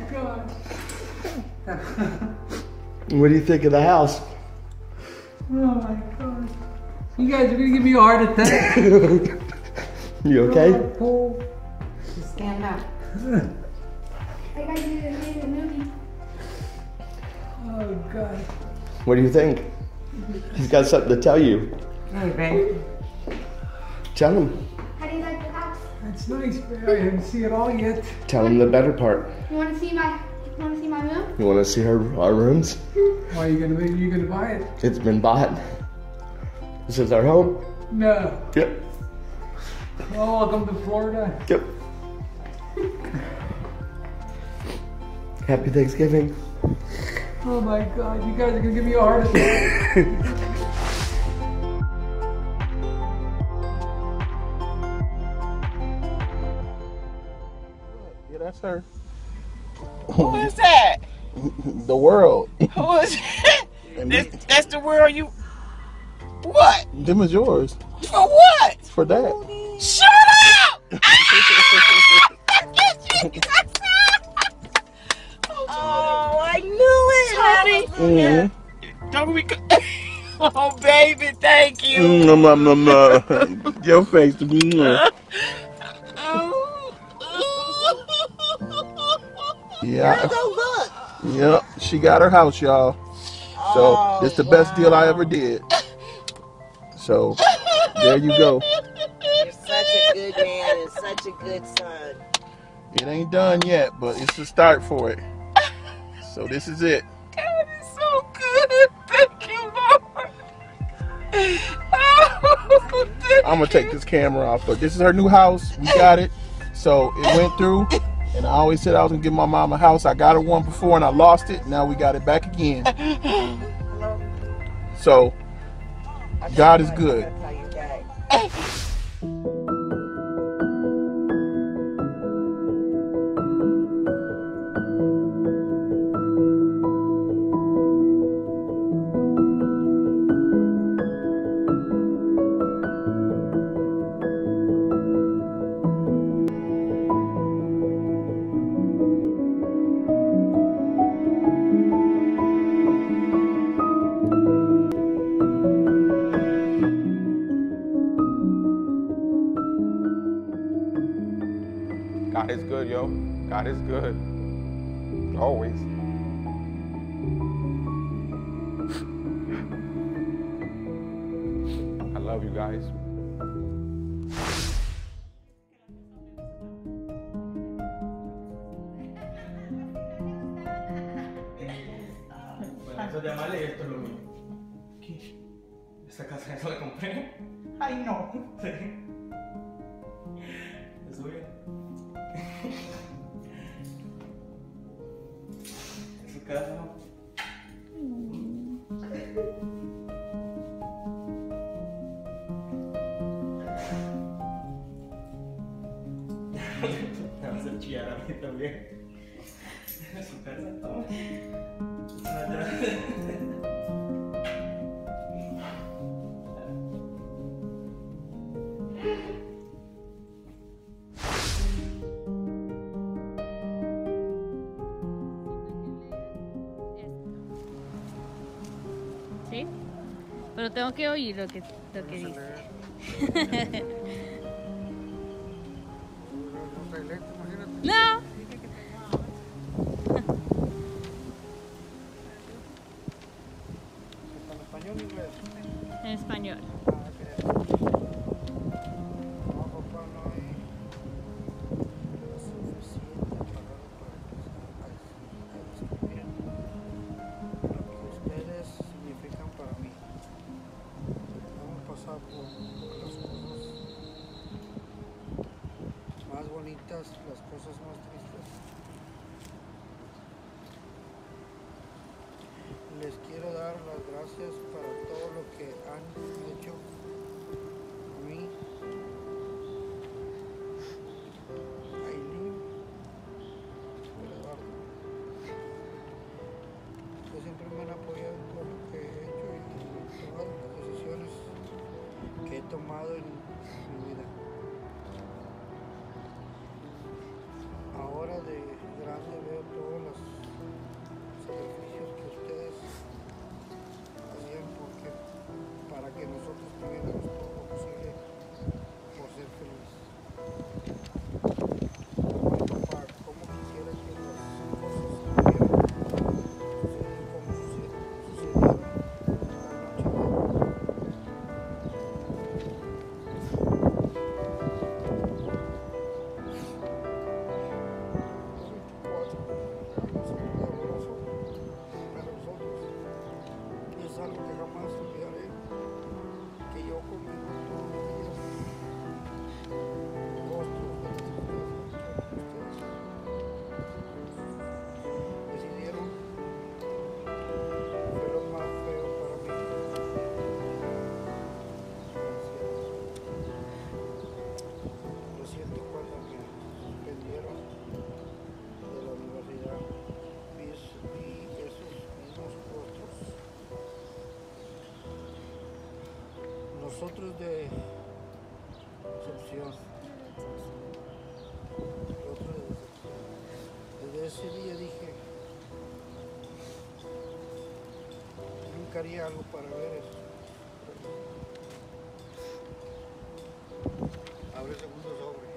God. What do you think of the house? Oh my God. You guys are gonna give me a heart attack. You okay? Oh, Just stand up. I got you to make a movie. oh God. What do you think? He's got something to tell you. Hey, babe. Tell him. How do you like the house? That's nice, but I haven't seen it all yet. Tell him the better part. You want to see my room? You want to see our rooms? Why are you gonna buy it? It's been bought. This is our home. No. Yep. Oh, welcome to Florida. Yep. Happy Thanksgiving. Oh my God, you guys are gonna give me a heart attack. Yeah, that's her. Who is that? The world. Who is that? That's the world you... What? Them is yours. For what? For that. Shut up! Oh, I knew it, honey. Don't we... Oh, baby, thank you. Your face. Yeah. Look. Yep. She got her house, y'all. So this the best deal I ever did. So there you go. You're such a good man and such a good son. It ain't done yet, but it's a start for it. So this is it. God is so good. Thank you, Lord. Oh, I'm gonna take this camera off, but this is her new house. We got it. So it went through, and I always said I was gonna give my mom a house. I got her one before and I lost it. Now we got it back again. So God is good. God is good, yo. God is good. Always. I love you guys. Eso de mal y esto es lo mío. ¿Qué? ¿Esta casa ya la compré? Ay, no. ¿Es bien? ¿Es su casa, no? Me vas a chillar a mí también. ¿Es su casa, no? ¿Sí? Pero tengo que oír lo que dice. No. En español. Ustedes significan para mí. Hemos pasado por las cosas más bonitas, las cosas más tristes. Les quiero dar las gracias para todo lo que han hecho por mí. Aileen, Eduardo. Ustedes siempre me han apoyado en todo lo que he hecho y en todas las decisiones que he tomado en mi vida. Ahora ahora de grande veo todos los sacrificios que ustedes hacían para que nosotros tuviéramos todo lo posible por ser felices. Mi papá, como quisiera que las cosas pudieran suceder como sucedieron la noche de hoy. Es algo que jamás olvidaré, que yo conmigo todos los días, rostros de ustedes decidieron, fue lo más feo para mí. Lo siento cuando me suspendieron de la universidad, vi esos mismos rostros. Nosotros de decepción, nosotros de decepción. Desde ese día dije, nunca haría algo para ver eso. Abre el segundo sobre.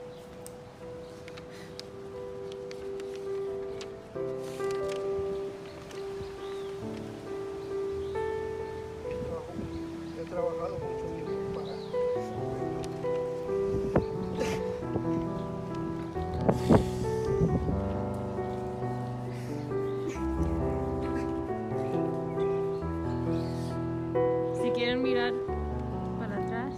He trabajado mucho tiempo para Si quieren mirar para atrás.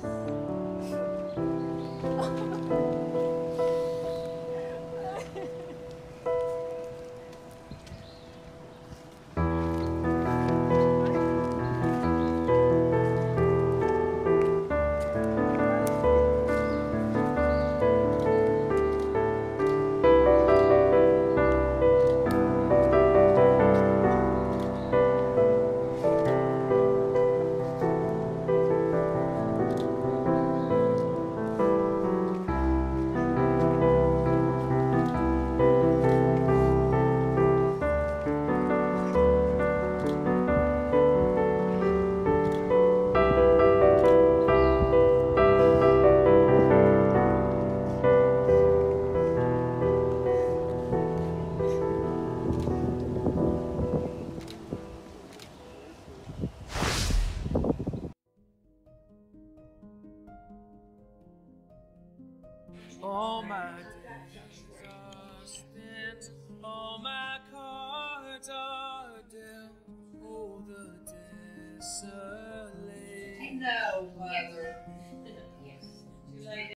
All my days are spent, all my cards are dealt. Oh, the desolate. No, mother.